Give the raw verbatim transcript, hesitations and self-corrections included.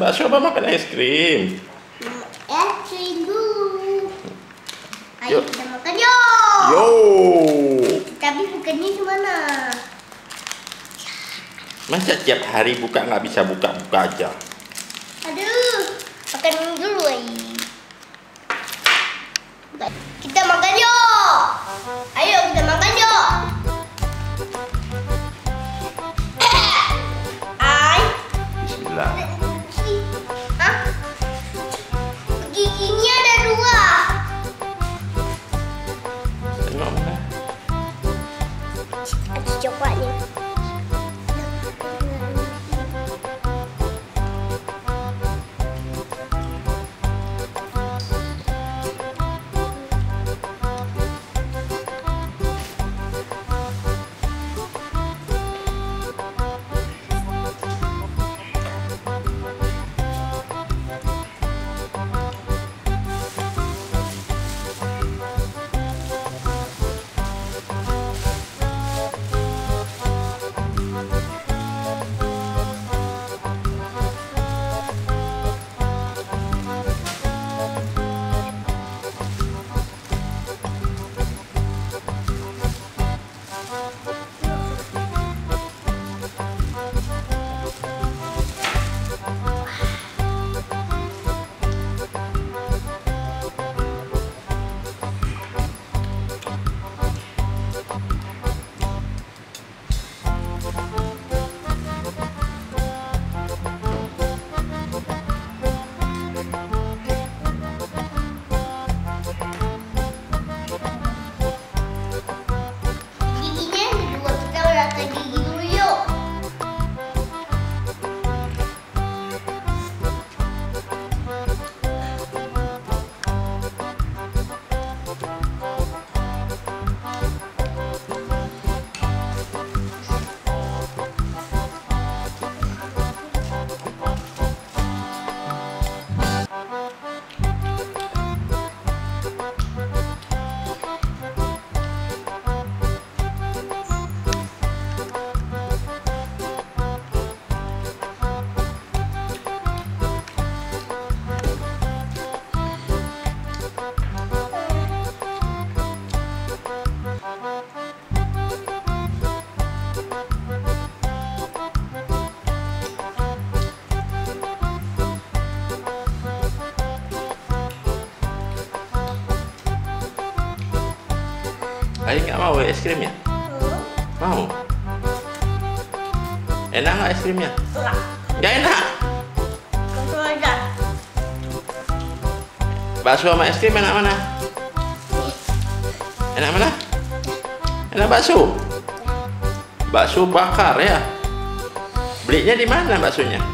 bakso apa makan es krim? Es krim dulu. Ayo Yuk. kita makan yuk. Yo. Tapi bukannya gimana? Masa tiap hari buka nggak bisa buka-buka aja? Aduh, makan dulu ay. Kita makan yuk. Ayo kita makan yuk. Ay. Bismillah. Hah? Giginya ada dua. Tengok mana? Ada coklatnya. Ayo nggak mau es krimnya? Mau? Enak nggak es krimnya? Enggak. Nggak enak. Langsung aja. Bakso sama es krim enak mana? Enak mana? Enak bakso? Bakso bakar ya? Belinya di mana baksonya?